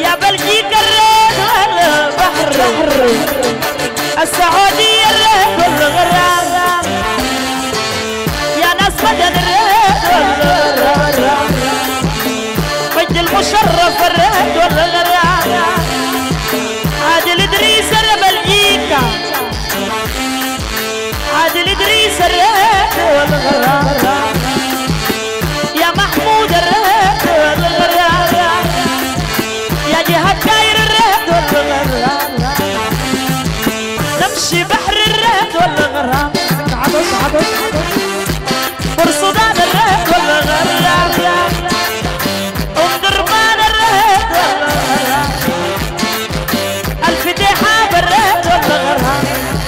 يا بلجيكا الريد والبحر السعودية الريد والغرام يا ناس مدن الريد والغرام مجد المشرف الريد والغرام عادل إدريس بلجيكا عادل إدريس الريد والغرام يا محمود الريد والغرام يا جهاد داير الريد والغرام نمشي بحر الريد والغرام عبس عبس برصدان الريد والغرام ام درمان الريد والغرام الفتحة بالريد والغرام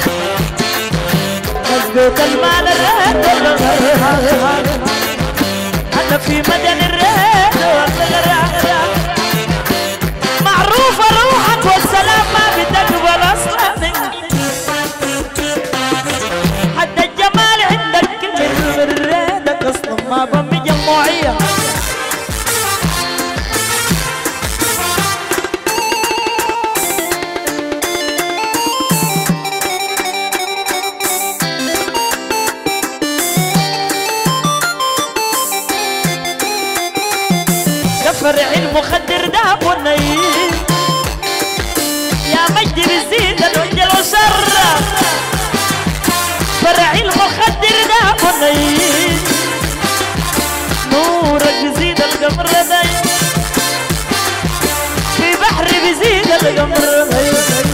مزقوط المال الريد والغرام أنا في مدن الريد والغرام معروفة روحك والسلام ما بتقبل أصلا حتى الجمال عندك من ريدك أصلا ما بمي جموعية فرع المخدر داب والنيل يا مجد بزيد الوجه وشرف فرع المخدر داب والنيل نورك بزيد القمر نيل في بحر بزيد القمر نيل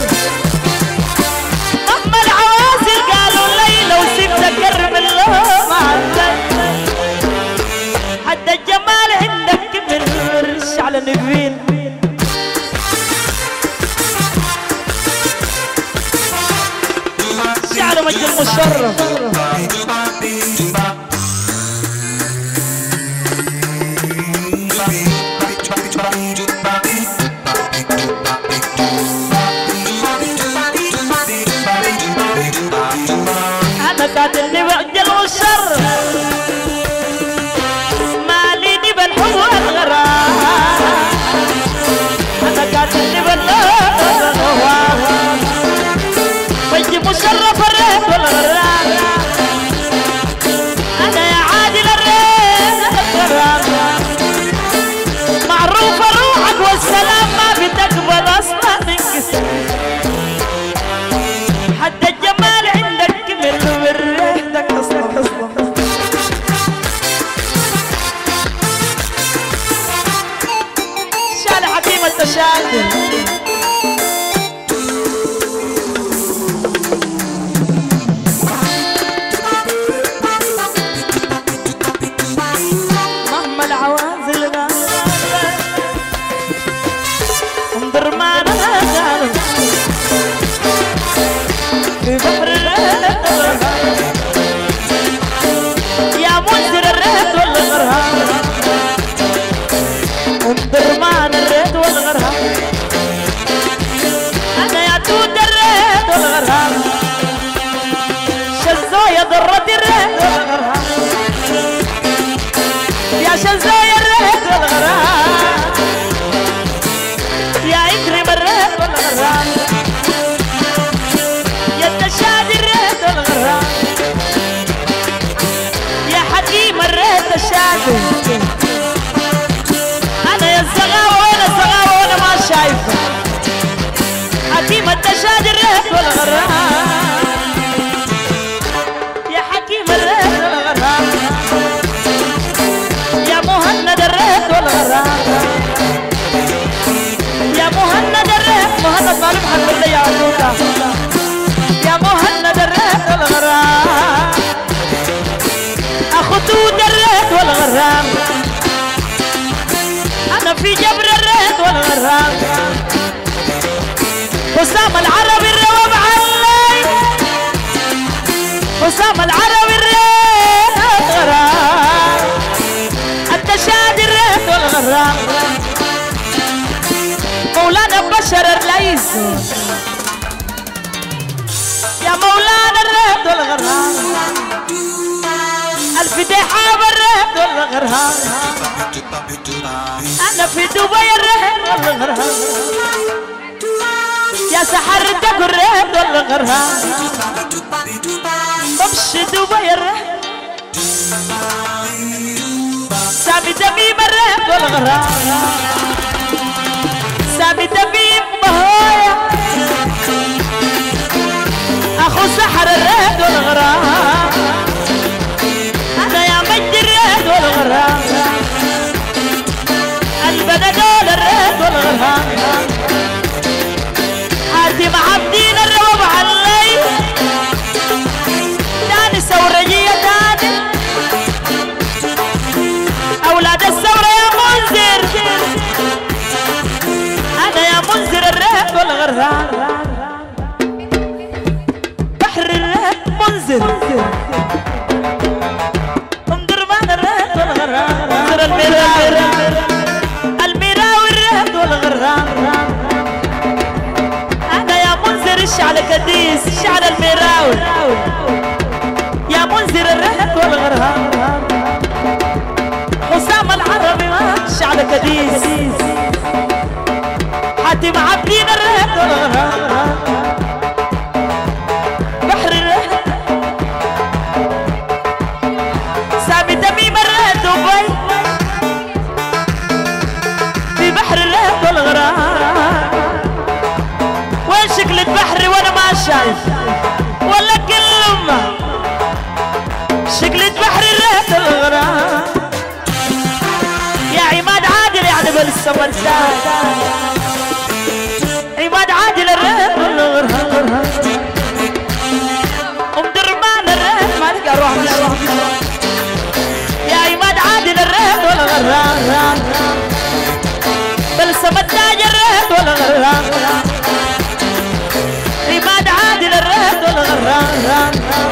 مهما العوازل قالوا الليلة وسبت قرب الله مع الليل حتى الجمال عندك كبر على نبين شعر مجد المشرف أنا قاتلني مجد المشرف ماليني بالحب والغرام أنا قاتلني بالنوام مجد مشرف الريد والغرام أنا يا عادل الريد والغرام معروفة روحك والسلام ما بتقبل أصلا انكسر حتى الجمال عندك من ريحتك أصلا شال حكيم التشاكل مهما العوازل غالب درمان غالب في بحر الريد يا منذر الريد والغرام درمان الريد والغرام أنا يا توت الريد والغرام شزايا ضرت الريد والغرام يا شزايا الريد والغرام يا إكرم الريد والغرام يا التشادي الريد والغرام يا حكيم الريد الشادي أنا يا الزغاوة وأنا الزغاوة وأنا ما شايفة حكيم التشادي الريد والغرام يا حكيم الريد والغرام يا مهند الريد والغرام يا مهند الريد مهند معلوم حق بالله يا عدوكا يا مهند الريد والغرام أخو توت الريد والغرام أنا في جبر الريد والغرام حسام العربي الرواب علي حسام العربي الريد والغرام التشادي الريد والغرام مولانا بشر الليث يا مولانا الريد والغرام الفتحة بالريد الرهب والغرام أنا في دبي الرهب والغرام يا سحرتك الرهب والغرام بمشي دبي الرهب سامي دميم الرهب والغرام سامي دميم بهايا أخو سحر الرهب والغرام أنا يا مجد الرهب والغرام البنادول الرهب والغرام حاتم عبدين الروب علي تاني ثورجية تاني أولاد الثورة يا منذر أنا يا منذر الرهب والغرام بحر الرهب منذر انظر معنا الرهب والغرام منذر الميراوي الرهب والغرام أنا يا منذر الشعل كديس شعل الميراوي يا منذر الرهب والغرام حسام العربي ما شعل كديس حاتم عبدين الرهب والغرام بحر الرهب سامي تميم الرهب دبي في بحر الرهب والغرام وين شكلة بحري وانا ما شايف ولا كلمة شكلة بحري الرهب والغرام يا عماد عادل يعني بالسمرتان عماد عادل الرهب والغرام ام درمان الرهب ما لقى اروح يا عماد عادل الرهب والغرام بالسمرتان الرهب والغرام عماد عادل الرهب والغرام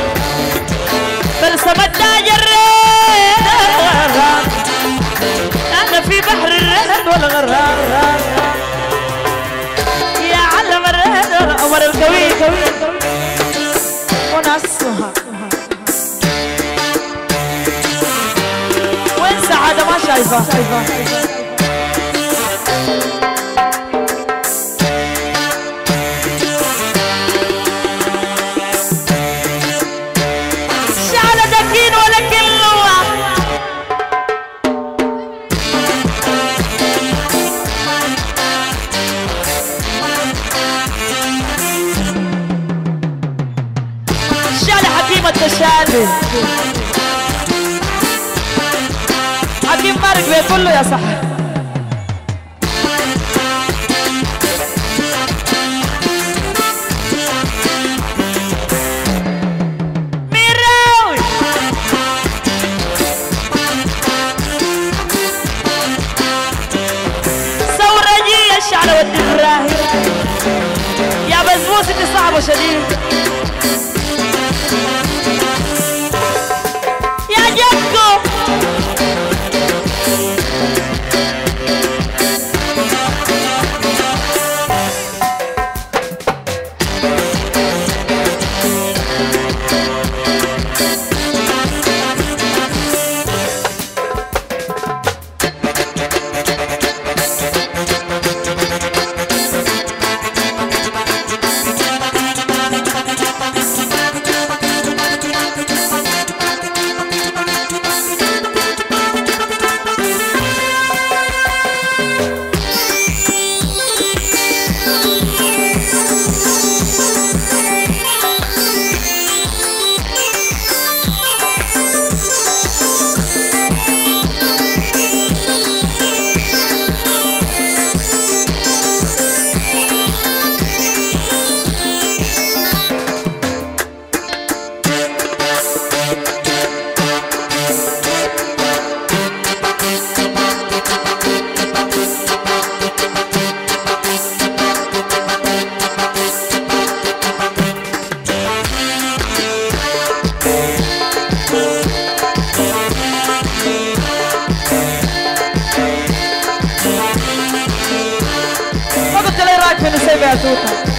بالسمرتان الرهب أنا في بحر الرهب والغرام يا علم الرهب والقمر القوي ونصها وين سعادة ما شايفة شعلة دكين ولا كلوة التشالي حكيم مارك بيقول له يا صح ميراوي ثورجية الشعلة والدبراهي يا بزبوسة صعبة شديد يا جدو فين السيف يا توتا